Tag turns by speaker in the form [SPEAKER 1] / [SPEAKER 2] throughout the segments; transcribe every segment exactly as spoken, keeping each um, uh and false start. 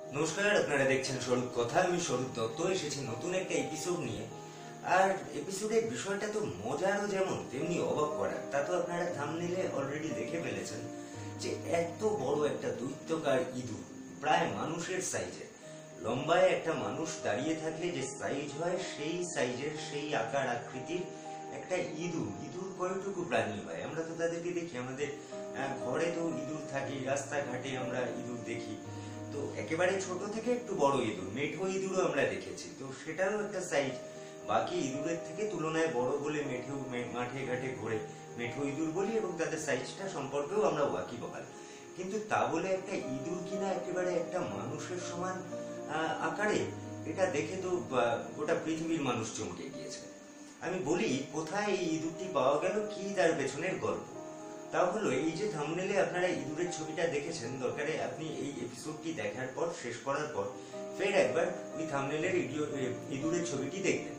[SPEAKER 1] নমস্কার, আপনারা দেখছেন স্বরূপ কথা। আমি স্বরূপ দত্ত এসেছি নতুন একটা এপিসোড নিয়ে। আর এপিসোডের বিষয়টা তো মজারও যেমন তেমনি অবাক করার। তা তো আপনারা থাম্বনেইলে অলরেডি দেখে ফেলেছেন যে এত বড় একটা দৈত্যকার ইঁদুর, প্রায় মানুষের সাইজের, লম্বায় একটা মানুষ দাঁড়িয়ে থাকলে যে সাইজ হয় সেই সাইজের, সেই আকার আকৃতির একটা ইঁদুর। ইঁদুর কয়টুকু প্রাণী হয়? আমরা তো তাদেরকে দেখি, আমাদের ঘরে তো ইঁদুর থাকে, রাস্তাঘাটে আমরা ইঁদুর দেখি। তো একেবারে ছোট থেকে একটু বড় ইঁদুর, মেঠো ইঁদুরও আমরা দেখেছি। তো সেটারও একটা সাইজ বাকি ইঁদুরের থেকে তুলনায় বড় বলে মেঠো মাঠে ঘাটে ঘুরে মেঠো ইঁদুর বলি, এবং তাদের সাইজটা সম্পর্কেও আমরা ওয়াকিবহাল। কিন্তু তা বলে একটা ইঁদুর কিনা একেবারে একটা মানুষের সমান আকারে, এটা দেখে তো গোটা পৃথিবীর মানুষ চমকে গিয়েছে। আমি বলি, কোথায় এই ইঁদুরটি পাওয়া গেল, কি তার পেছনের গল্প। তা হলো এই যে থাম্বনেইলে আপনারা ইঁদুরের ছবিটা দেখেছেন, দরকারে আপনি এই এপিসোডটি দেখার পর, শেষ করার পর ফের একবার ওই থাম্বনেইলের ইঁদুরের ছবিটি দেখবেন।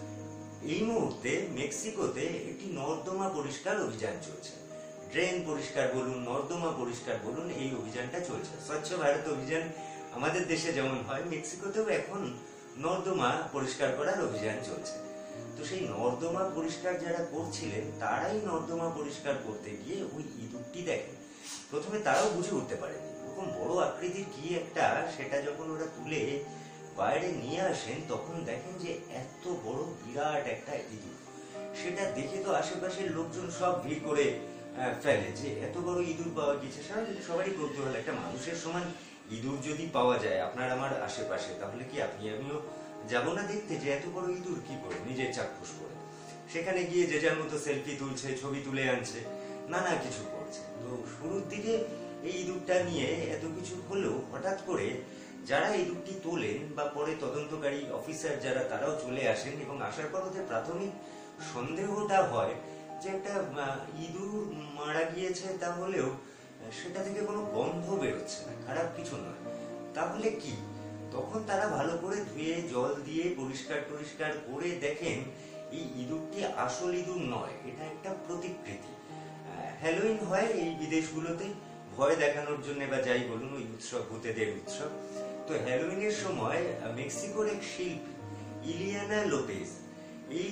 [SPEAKER 1] এই মুহূর্তে মেক্সিকোতে একটি নর্দমা পরিষ্কার অভিযান চলছে। ড্রেন পরিষ্কার বলুন, নর্দমা পরিষ্কার বলুন, এই অভিযানটা চলছে। স্বচ্ছ ভারত অভিযান আমাদের দেশে যেমন হয়, মেক্সিকোতেও এখন নর্দমা পরিষ্কার করার অভিযান চলছে। তো সেই নর্দমা পরিষ্কার যারা করছিলেন, তারাই নর্দমা পরিষ্কার করতে গিয়ে ওই ইঁদুরটি দেখেন। প্রথমে তারাও বুঝে উঠতে পারেনি ওরকম বড় আকৃতির কি একটা, সেটা যখন ওরা তুলে বাইরে নিয়ে আসেন তখন দেখেন যে এত বড় বিরাট একটা ইঁদুর। সেটা দেখে তো আশেপাশের লোকজন সব ভিড় করে ফেলে যে এত বড় ইঁদুর পাওয়া গেছে। সবারই কৌতূহল, একটা মানুষের সমান ইঁদুর যদি পাওয়া যায় আপনার আমার আশেপাশে, তাহলে কি আপনি আমিও যাবো না দেখতে যে এত বড় ইঁদুর কি করে, নিজের চাক্ষুষ করে। সেখানে গিয়ে যে যার মতো সেলফি তুলছে, ছবি তুলে আনছে, নানা কিছু করছে। তো শুরুর দিকে এই ইঁদুরটা নিয়ে এত কিছু হলেও হঠাৎ করে যারা ইঁদুরটি তোলেন বা পরে তদন্তকারী অফিসার যারা, তারাও চলে আসেন, এবং আসার পর ওদের প্রাথমিক সন্দেহটা হয় যে একটা ইঁদুর মারা গিয়েছে, তাহলেও সেটা থেকে কোনো গন্ধ বেরোচ্ছে না, খারাপ কিছু নয়। তাহলে কি? তখন তারা ভালো করে ধুয়ে জল দিয়ে পরিষ্কার পরিষ্কার করে দেখেন এই ইঁদুরটি আসল ইঁদুর নয়, এটা একটা প্রতিকৃতি। হ্যালোইন হয় এই বিদেশগুলোতে ভয় দেখানোর জন্য, বা যাই বলুন, ওই উৎসব, ভূতেদের উৎসব। তো হ্যালোইনের সময় মেক্সিকোর এক শিল্পী ইলিয়ানা লোপেজ, এই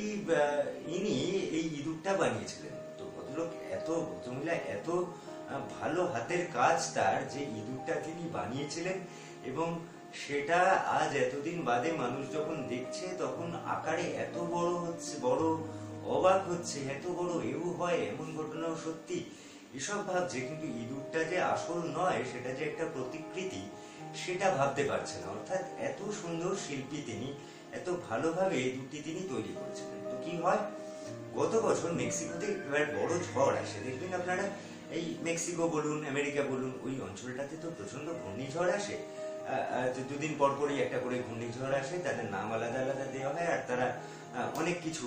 [SPEAKER 1] ইনি এই ইঁদুরটা বানিয়েছিলেন। তো ভদ্রলোক এত ভদ্রমহিলা এত ভালো হাতের কাজ তার, যে ইঁদুরটা তিনি বানিয়েছিলেন, এবং সেটা আজ এতদিন বাদে মানুষ যখন দেখছে তখন আকারে এত বড় হচ্ছে, বড় অবাক হচ্ছে, এত বড় এও হয়, এমন ঘটনাও সত্যি, এসব ভাবছে। কিন্তু ইঁদুরটা যে আসল নয়, সেটা যে একটা প্রতিকৃতি, সেটা ভাবতে পারছে না। অর্থাৎ এত সুন্দর শিল্পী তিনি, এত ভালোভাবে ইঁদুরটি তিনি তৈরি করেছিলেন। তো কি হয়, গত বছর মেক্সিকোতে এবার বড় ঝড় আসে। দেখবেন আপনারা, এই মেক্সিকো বলুন, আমেরিকা বলুন, ওই অঞ্চলটাতে তো প্রচন্ড ঘূর্ণিঝড় আসে। দুদিন পর পরই একটা করে ঘূর্ণিঝড় আসে, তাদের নাম আলাদা আলাদা দেওয়া হয়, আর তারা অনেক কিছু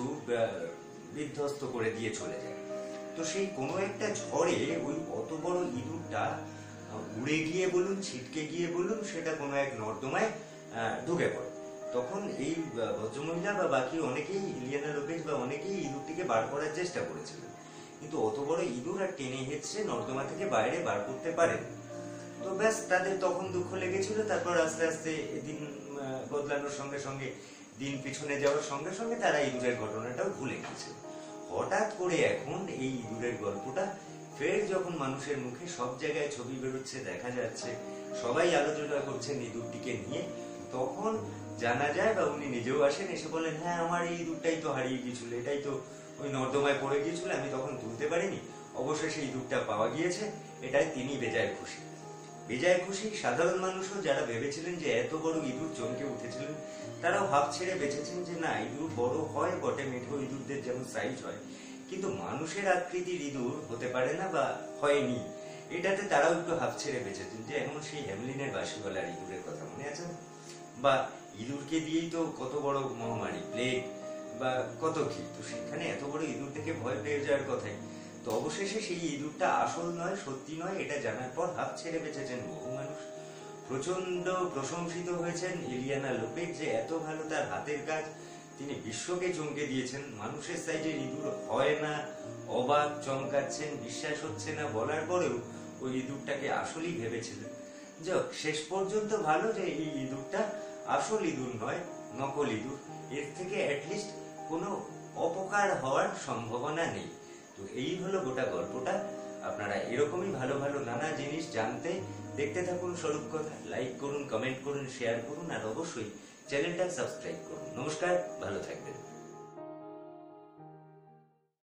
[SPEAKER 1] বিধ্বস্ত করে দিয়ে চলে যায়। তো সেই কোনো একটা ঝড়ে ওই অত বড় ইঁদুরটা উড়ে গিয়ে বলুন, ছিটকে গিয়ে বলুন, সেটা কোনো এক নর্দমায় ঢুকে পড়ে। তখন এই ভদ্রমহিলা বা বাকি অনেকেই, ইলিয়ানা লোপেজ বা অনেকেই ইঁদুরটিকে বার করার চেষ্টা করেছিলেন, কিন্তু অত বড় ইঁদুর আর টেনে হেঁচড়ে নর্দমা থেকে বাইরে বার করতে পারেন। তো ব্যাস, তাদের তখন দুঃখ লেগেছিল। তারপর আস্তে আস্তে দিন বদলানোর সঙ্গে সঙ্গে, দিন পিছনে যাওয়ার সঙ্গে সঙ্গে তারা ইঁদুরের ঘটনাটাও ভুলে গেছিল। হঠাৎ করে এখন এই ইঁদুরের গল্পটা ফের যখন মানুষের মুখে সব জায়গায় ছবি বেরোচ্ছে, দেখা যাচ্ছে, সবাই আলোচনা করছেন ইঁদুরটিকে নিয়ে, তখন জানা যায়, বা উনি নিজেও আসেন, এসে বলেন, হ্যাঁ, আমার এই ইঁদুরটাই তো হারিয়ে গিয়েছিল, এটাই তো ওই নর্দমায় পড়ে গিয়েছিল, আমি তখন তুলতে পারিনি, অবশ্যই সেই ইঁদুরটা পাওয়া গিয়েছে, এটাই তিনি বেজায় খুশি। বেজায় খুশি সাধারণ মানুষও, যারা ভেবেছিলেন যে এত বড় ইঁদুর, চমকে উঠেছিলেন, তারাও হাফ ছেড়ে বেঁচেছেন যে না, ইঁদুর বড় হয় বটে, মেঠো ইঁদুরদের যেমন সাইজ হয়, কিন্তু মানুষের আকৃতির ইঁদুর হতে পারে না বা হয়নি, এটাতে তারাও একটু হাফ ছেড়ে বেঁচেছেন। যে এমন সেই হ্যামলিনের বাঁশিওয়ালার ইঁদুরের কথা মনে আছে? বা ইঁদুরকে দিয়েই তো কত বড় মহামারী, প্লেগ বা কত কি, তো সেখানে এত বড় ইঁদুর থেকে ভয় পেয়ে যাওয়ার কথাই। তো অবশেষে সেই ইঁদুরটা আসল নয়, সত্যি নয়, এটা জানার পর হাফ ছেড়ে বেঁচেছেন বহু মানুষ। প্রচন্ড প্রশংসিত হয়েছেন ইলিয়ানা লোপেজ, যে এত ভালো তার হাতের কাজ, তিনি বিশ্বকে চমকে দিয়েছেন। মানুষের সাইজের ইঁদুর হয় না, অবাক, চমকাচ্ছেন, বিশ্বাস হচ্ছে না বলার পরেও ওই ইঁদুরটাকে আসলেই ভেবেছিলেন। যাক, শেষ পর্যন্ত ভালো যে এই ইঁদুরটা আসল ইঁদুর নয়, নকল ইঁদুর। এর থেকে অ্যাটলিস্ট কোনো অপকার হওয়ার সম্ভাবনা নেই। তো এই হলো গোটা গল্পটা। আপনারা এরকমই ভালো ভালো নানা জিনিস জানতে দেখতে থাকুন স্বরূপ কথা। লাইক করুন, কমেন্ট করুন, শেয়ার করুন, আর অবশ্যই চ্যানেলটা সাবস্ক্রাইব করুন। নমস্কার, ভালো থাকবেন।